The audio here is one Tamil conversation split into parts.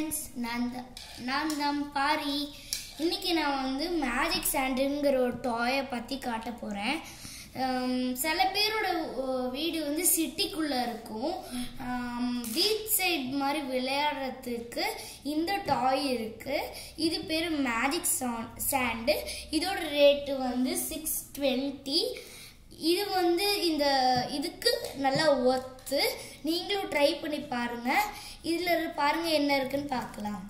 ஃப்ரெண்ட்ஸ், நான் தான் பாரி. இன்னைக்கு நான் வந்து மேஜிக் சாண்டுங்கிற ஒரு டாயை பற்றி காட்ட போகிறேன். சில பேரோட வீடு வந்து சிட்டிக்குள்ளே இருக்கும். பீச் சைட் மாதிரி விளையாடுறதுக்கு இந்த டாய் இருக்குது. இது பேர் மேஜிக் சாண்டு. இதோட ரேட்டு வந்து 620. இது வந்து இதுக்கு நல்லா ஒர்த்து. நீங்களும் ட்ரை பண்ணி பாருங்க. இதுல பாருங்க என்ன இருக்குன்னு பார்க்கலாம்.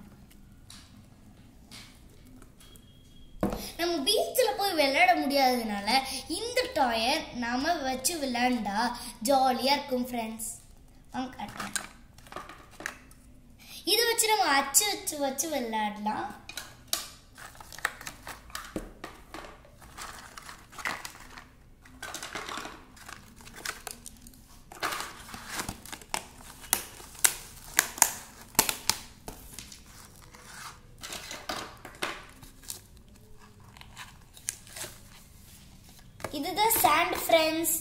நம்ம பீச்சில் போய் விளையாட முடியாததுனால இந்த டாயை நாம வச்சு விளையாண்டா ஜாலியா இருக்கும் ஃப்ரெண்ட்ஸ். இதை வச்சு நம்ம வச்சு விளையாடலாம். இதுதான் சாண்ட் ஃப்ரெண்ட்ஸ்.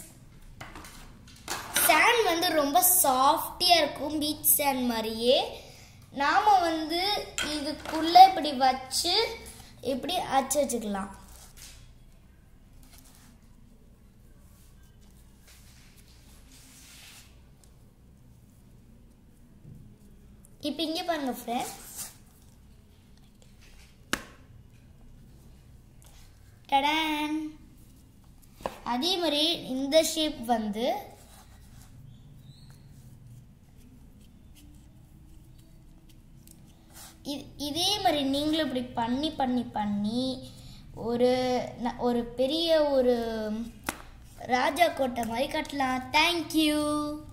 சாண்ட் வந்து ரொம்ப சாஃப்டியா இருக்கும், பீச் சாண்ட் மாதிரியே. நாம வந்து இதுக்குள்ள இப்படி வச்சு இப்படி வச்சுக்கலாம். இப்ப இங்க பாருங்க ஃப்ரெண்ட்ஸ். டடான். அதே மாதிரி இந்த ஷேப் வந்து இதே மாதிரி நீங்களும் இப்படி பண்ணி ஒரு பெரிய ஒரு ராஜா கோட்டை மாதிரி கட்டலாம். தேங்க்யூ.